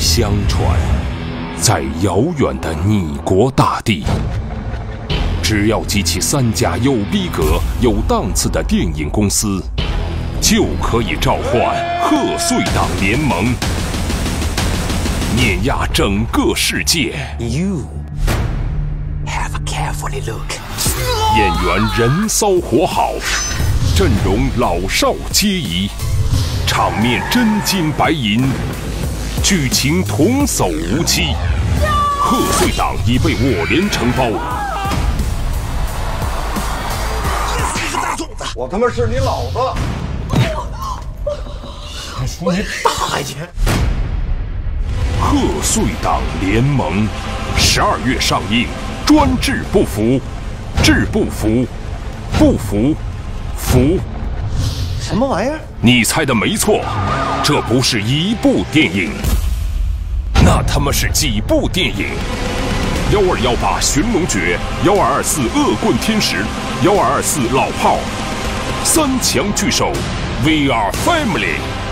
相传，在遥远的拟国大地，只要集齐3家有逼格、有档次的电影公司，就可以召唤贺岁档联盟，碾压整个世界。 You have a carefully look. 演员人骚活好，阵容老少皆宜，场面真金白银，剧情童叟无欺。贺岁档已被我连承包。 你个大种子！ 我他妈是你老子！ 想说你大爷！ 贺岁档联盟12月上映，专治不服，治不服，不服，服。 什么玩意儿？ 你猜的没错，这不是一部电影，那他妈是几部电影？1218寻龙诀，1224恶棍天使，1224老炮，3强聚首 ，We are family。